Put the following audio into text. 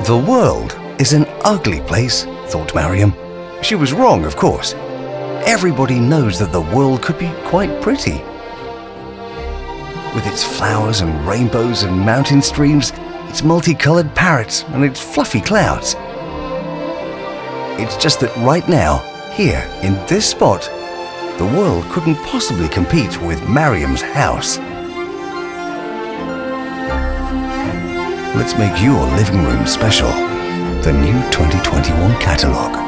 The world is an ugly place, thought Mariam. She was wrong, of course. Everybody knows that the world could be quite pretty. With its flowers and rainbows and mountain streams, its multicolored parrots and its fluffy clouds. It's just that right now, here in this spot, the world couldn't possibly compete with Mariam's house. Let's make your living room special. The new 2021 catalogue.